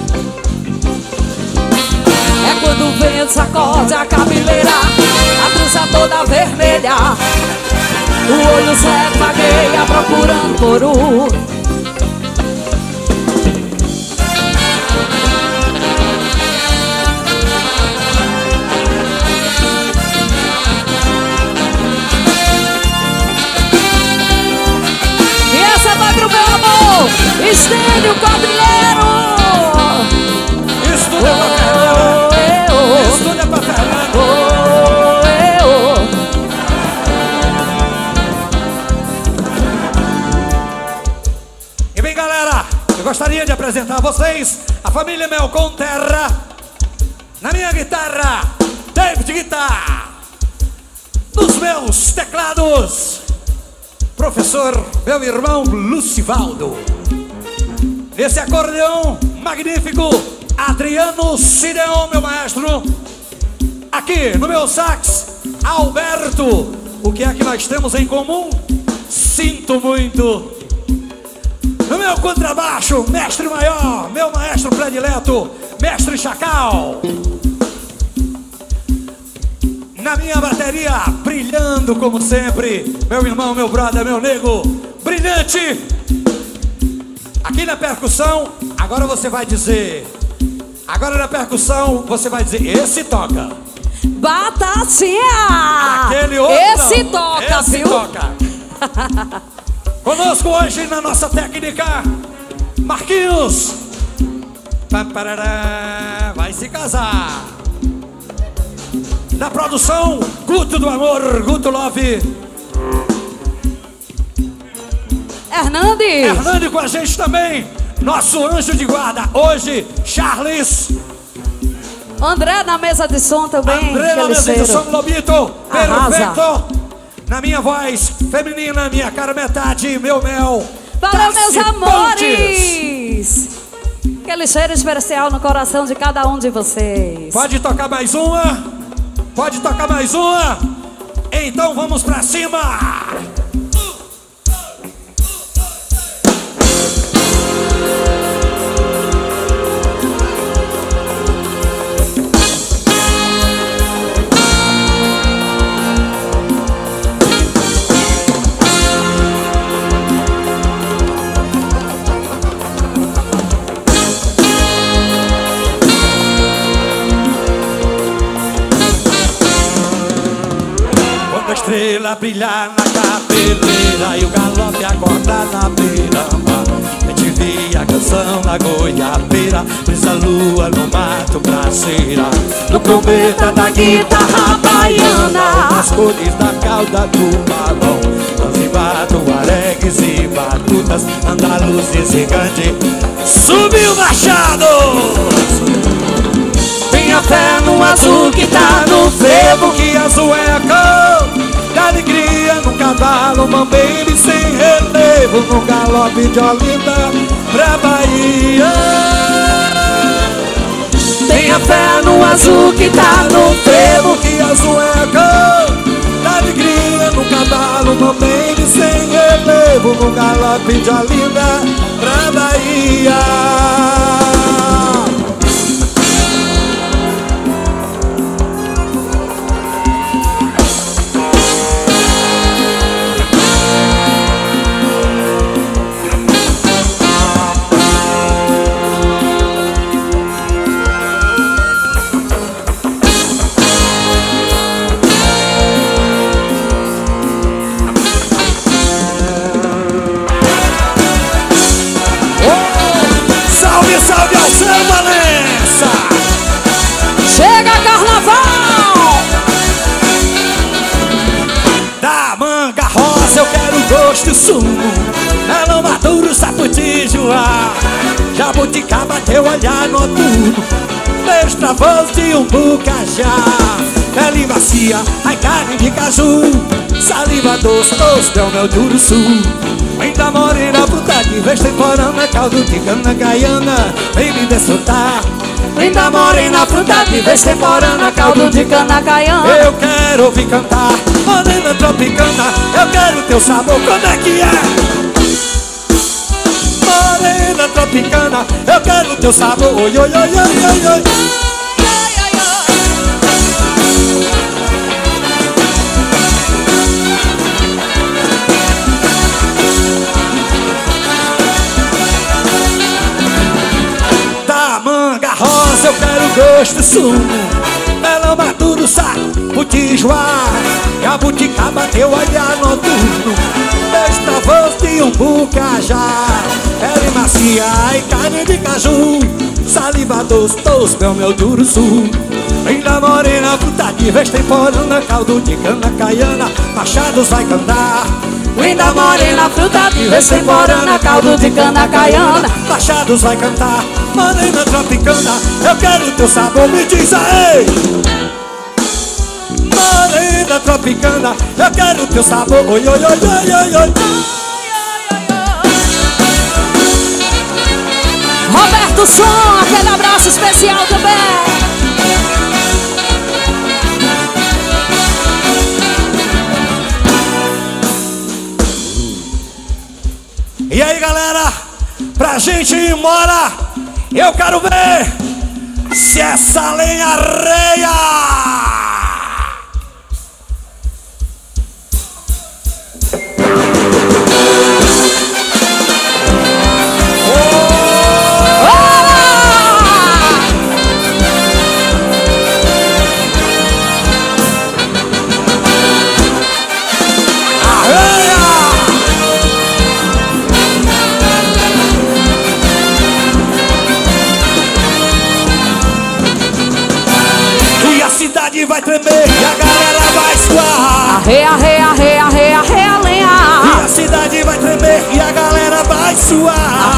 É quando o vento sacode a cabeleira, a trança toda vermelha. O olho cego vagueia procurando por um. E essa vai pro meu amor, Estênio Quadrilheiro. Isso tudo é pra Fernando. Isso tudo é pra Fernando. E bem, galera, eu gostaria de apresentar a vocês a família Melcom Terra. Na minha guitarra, David Guitar. Nos meus teclados, professor, meu irmão Lucivaldo. Esse acordeão magnífico, Adriano Cideon, meu maestro. Aqui no meu sax, Alberto. O que é que nós temos em comum? Sinto muito. No meu contrabaixo, mestre maior, meu maestro predileto, mestre Chacal. Na minha bateria, brilhando como sempre, meu irmão, meu brother, meu nego, brilhante. Aqui na percussão, agora você vai dizer... Agora na percussão, você vai dizer, esse toca. Batatinha! Aquele outro Esse não. toca, Esse viu? toca. Conosco hoje na nossa técnica, Marquinhos. Vai se casar. Na produção, Guto do Amor, Guto Love, Hernandes. Hernandes com a gente também. Nosso anjo de guarda. Hoje, Charles. André na mesa de som também. André na mesa de som, Lobito. Perfeito. Na minha voz feminina, minha cara metade, meu mel. Valeu, meus amores. Aquele cheiro especial no coração de cada um de vocês. Pode tocar mais uma? Pode tocar mais uma? Então vamos pra cima! A estrela brilhar na cabeleira e o galope acordar na beira-mar. A gente via a canção na goiabeira, brisa lua no mato braceira. No cometa da guitarra baiana, nas cores da cauda do balão. Zanzibar, aregues e batutas, andaluzes e gande. Subiu Machado! Tenha fé no azul que tá no frevo, que azul é a cor da alegria no cavalo, mambeiro sem relevo, no galope de Olinda pra Bahia. Tenha fé no azul que tá no frevo, que azul é a cor da alegria no cavalo, mambeiro sem relevo, no galope de Olinda pra Bahia. Salve Alceu Valença! Chega carnaval! Da manga rosa eu quero gosto e sumo, melão maduro, saputijoá, jabuticaba teu olhar noturno, beijo travoso de um bucajá, pele macia, ai carne de caju, saliva doce, doce é o mel do sul. Vem da morena, puta que vez temporana, caldo de cana caiana, vem me desfrutar. Vem da morena, fruta que vez temporana, caldo de cana caiana. Eu quero ouvir cantar, morena tropicana, eu quero teu sabor, como é que é? Morena tropicana, eu quero teu sabor, oi, oi, oi, oi, oi, oi. Rosa eu quero gosto e sumo, melão maduro, saputijoá, jabuticaba teu olhar noturno, beijo travoso de um bucajá, pele macia e carne de caju, saliva doce, doce é o meu duro sul. Vem da morena, fruta de vez temporana, caldo de cana caiana, Machados vai cantar. Vem da morena, fruta de vez temporana, caldo de cana caiana. Machados vai cantar, morena tropicana, eu quero teu sabor, me diz aí. Morena tropicana, eu quero teu sabor, oi, oi, oi, oi, oi, oi. Roberto Som, aquele abraço especial também. E aí galera, pra gente ir embora, eu quero ver se essa lenha arreia. Vai tremer e a galera vai suar. Arre, arre, arre, arre, arre.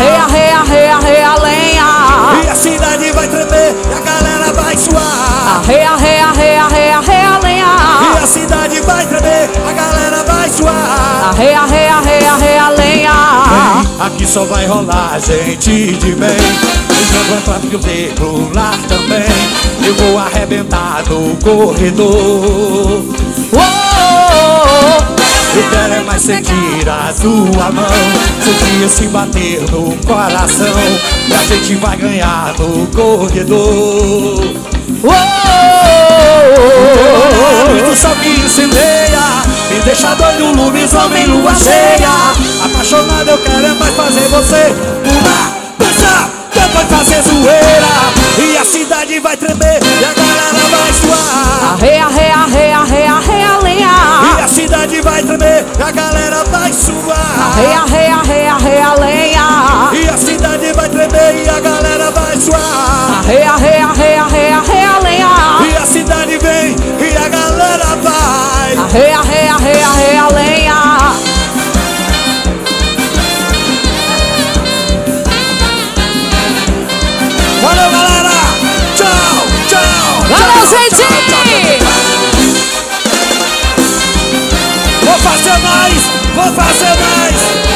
Arreia, arreia, arreia, arreia a lenha. E a cidade vai tremer e a galera vai suar. Arreia, arreia, arreia, arreia, arreia a lenha. E a cidade vai tremer, a galera vai suar. Arreia, arreia, arreia, arreia a lenha. Vem, aqui só vai rolar gente de bem. Jogando pra viver pro lar também. Eu vou arrebentar no corredor. Oh, Eu quero é mais sentir a tua mão, sentir esse bater no coração. E a gente vai ganhar no corredor. oh, A luz do sol que incendeia me deixa doido, lobisomem, lua cheia. Apaixonado eu quero é mais fazer você pular, dançar, depois fazer zoeira. E a cidade vai tremer e a galera vai suar. arreia, arreia, arreia, arreia, arreia a lenha. E a cidade vai tremer e a galera vai suar. Arreia, arreia, arreia, arreia a lenha. E a cidade vai tremer e a galera vai suar. Arreia, arreia, arreia, arreia, arreia a lenha. E a cidade vem e a galera vai. Arreia, arreia, arreia, arreia a lenha. Valeu, galera! Tchau, tchau! Valeu, tchau, gente! tchau, tchau, tchau. Vou fazer mais! Vou fazer mais!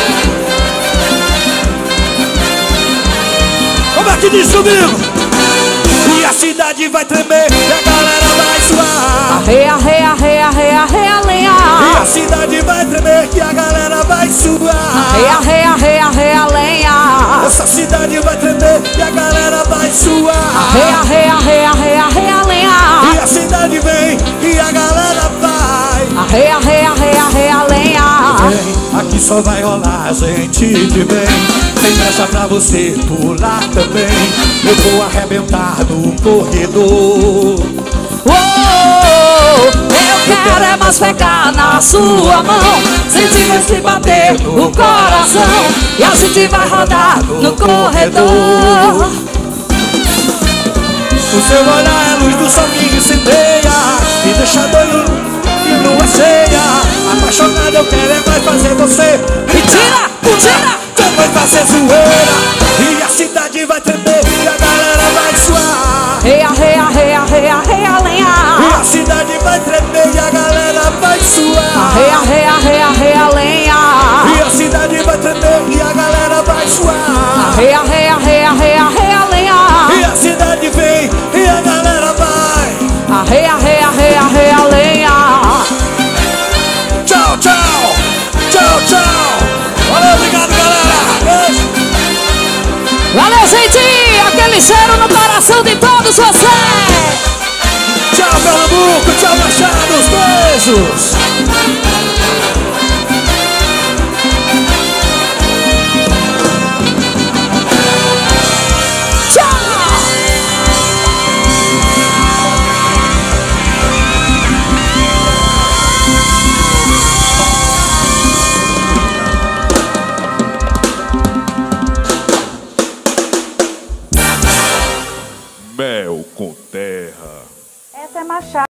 Como é que diz comigo? E a cidade vai tremer e a galera vai suar. Arreia, arreia, arreia, arreia, arreia a E lenha. a cidade vai tremer e a galera vai suar. Arreia, arreia, arreia, arreia a lenha. Essa cidade vai tremer e a galera vai suar. Arreia, arreia, arreia, arreia, arreia a E lenha. a cidade vem e a galera vai. Arreia, arreia, arreia, arreia a lenha. Vem, aqui só vai rolar gente de bem. Tem pressa pra você pular também. Eu vou arrebentar no corredor. Oh, eu quero é mais pegar na sua mão, sentir esse bater no coração. E a gente vai rodar no corredor. O seu olhar é a luz do sol que incendeia, me deixa doido e lua cheia. Apaixonado eu quero é mais fazer você Mentira, mentira. depois fazer zoeira. E a cidade vai tremer e a galera vai suar. Arreia, arreia, arreia, arreia, arreia a E lenha. a cidade vai tremer e a galera vai suar. Arreia, arreia, arreia, arreia a lenha. E a cidade vai tremer e a galera vai suar. Arreia, arreia, arreia, arreia, arreia a lenha. E a cidade vem e a galera vai. Arreia, arreia, arreia, arreia a lenha. Tchau, tchau. Tchau, tchau. Valeu, obrigado, galera. Beijo. Valeu, gente! Aquele cheiro no coração de todos vocês! Tchau, Pernambuco. Tchau, Machados. Beijos. Mel com terra. Essa é Machado.